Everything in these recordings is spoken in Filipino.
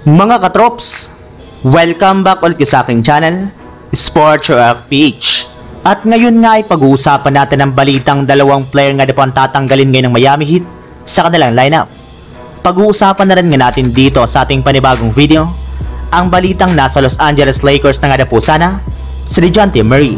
Mga katrops, welcome back ulit sa aking channel, Sports PH. At ngayon nga ay pag-uusapan natin ang balitang dalawang player nga na po ang tatanggalin ngayon ng Miami Heat sa kanilang lineup. Pag-uusapan na rin nga natin dito sa ating panibagong video, ang balitang nasa Los Angeles Lakers na nga na po sana, si DeJounte Murray.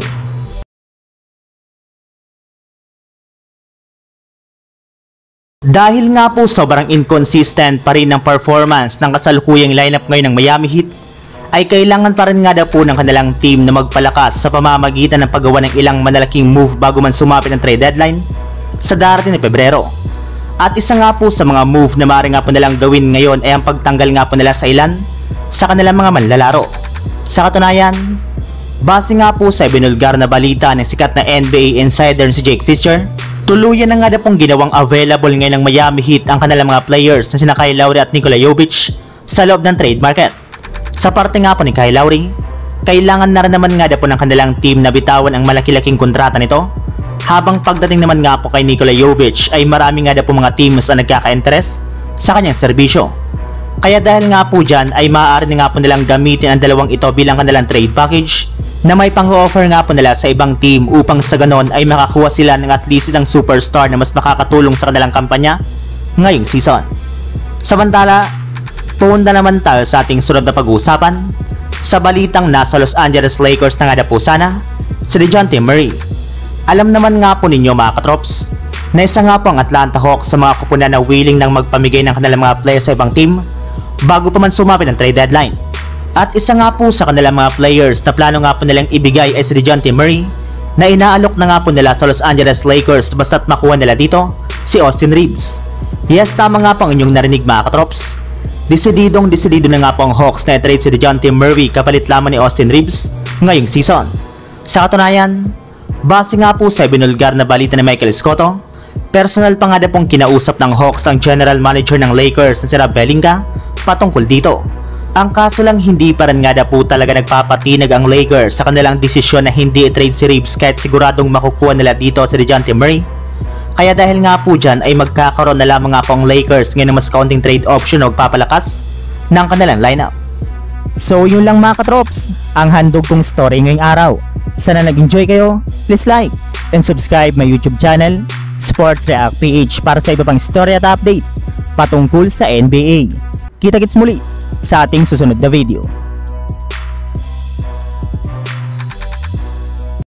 Dahil nga po sobrang inconsistent pa rin ng performance ng kasalukuyang lineup ngayon ng Miami Heat, ay kailangan pa rin nga daw po ng kanilang team na magpalakas sa pamamagitan ng paggawa ng ilang malalaking move bago man sumapit ang trade deadline sa darating na Pebrero. At isa nga po sa mga move na maaari nga po nilang gawin ngayon ay ang pagtanggal nga po nila sa ilan sa kanilang mga manlalaro. Sa katunayan, base nga po sa ibinulgar na balita ng sikat na NBA insider si Jake Fisher, tuluyan na nga na pong ginawang available ngayon ng Miami Heat ang kanilang mga players na sina Kyle Lowry at Nikola Jovic sa loob ng trade market. Sa parte nga po ni Kyle Lowry, kailangan na rin naman nga na po ng kanilang team na bitawan ang malaki-laking kontrata nito, habang pagdating naman nga po kay Nikola Jovic ay marami nga na po mga teams na nagkaka-interest sa kanyang serbisyo. Kaya dahil nga po dyan ay maaari na nga po nilang gamitin ang dalawang ito bilang kanilang trade package na may pang-offer nga po nila sa ibang team upang sa ganon ay makakuha sila ng at least isang superstar na mas makakatulong sa kanilang kampanya ngayong season. Samantala, punta naman tayo sa ating sunod na pag-uusapan sa balitang nasa Los Angeles Lakers na nga na po sana, si DeJounte Murray. Alam naman nga po ninyo mga katrops, na isa nga po ang Atlanta Hawks sa mga kupunan na willing nang magpamigay ng kanilang mga players sa ibang team bago pa man sumapit ang trade deadline. At isa nga po sa kanilang mga players na plano nga po nilang ibigay ay si DeJounte Murray, na inaalok na nga po nila sa Los Angeles Lakers basta't makuha nila dito si Austin Reaves. Yes, tama nga po ang inyong narinig mga katrops. Desidido na nga po ang Hawks na i-trade si DeJounte Murray kapalit lamang ni Austin Reaves ngayong season. Sa katunayan, base nga po sa binulgar na balita ni Michael Scotto, personal pa nga na pong kinausap ng Hawks ang general manager ng Lakers na si Rob Pelinka patungkol dito. Ang kaso lang hindi pa rin nga na po talaga nagpapatinag ang Lakers sa kanilang desisyon na hindi i-trade si Reaves kahit siguradong makukuha nila dito si DeJounte Murray. Kaya dahil nga po dyan ay magkakaroon na lamang nga po ang Lakers ngayon ng mas kaunting trade option o papalakas ng kanilang lineup. So yun lang mga katrops, ang handog kong story ngayong araw. Sana nag-enjoy kayo, please like and subscribe my YouTube channel, Sports React PH, para sa iba pang story at update patungkol sa NBA. Kita-kits muli sa ating susunod na video.